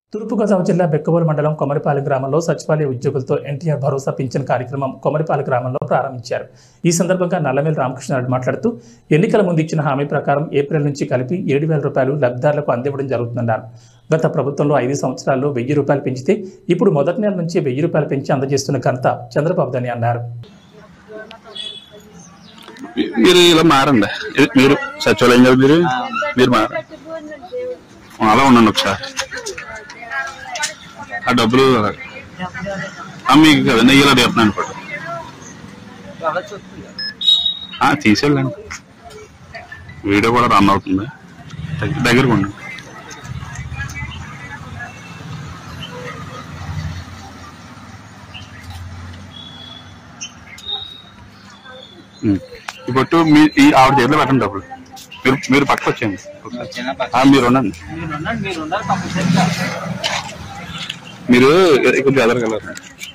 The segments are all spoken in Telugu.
తూర్పుగోదావరి జిల్లా బెక్కవోలు మండలం కొమరిపాలెం గ్రామంలో సచివాలయ ఉద్యోగులతో ఎన్టీఆర్ భరోసా పింఛన్ కార్యక్రమం కొమరిపాలెం గ్రామంలో ప్రారంభించారు. ఈ సందర్భంగా నల్లమేల్ రామకృష్ణారెడ్డి మాట్లాడుతూ ఎన్నికల ముందు ఇచ్చిన హామీ ప్రకారం ఏప్రిల్ నుంచి కలిపి 7,000 రూపాయలు లబ్ధిదారులకు అందివ్వడం జరుగుతుందన్నారు. గత ప్రభుత్వంలో 5 సంవత్సరాల్లో 1,000 రూపాయలు పెంచితే ఇప్పుడు మొదటి నెల నుంచి 1,000 రూపాయలు పెంచి అందజేస్తున్న ఘనత చంద్రబాబుదని అన్నారు. మీరు ఇలా మారండి, మీరు సచివాలయం కదా, మీరు మారండి, అలా ఉండండి ఒకసారి. ఆ డబ్బులు మీకు కదా నెయ్యిలా చెప్తున్నాను ఇప్పుడు తీసేళ్ళండి. వీడియో కూడా రన్ అవుతుంది, దగ్గరకు ఉండండి. ఇప్పుడు ఈ ఆవిడ చేతిలో పెట్టండి డబ్బులు. మీరు పక్కకు వచ్చేయండి, మీరు ఉండండి. మీరు కొంచెం ఎదరగలరు.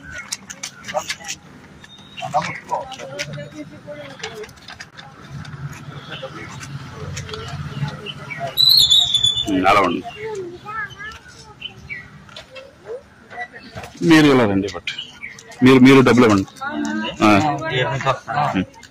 అలా ఉండండి, మీరు ఇలా రండి. బట్ మీరు డబ్బులు ఇవ్వండి.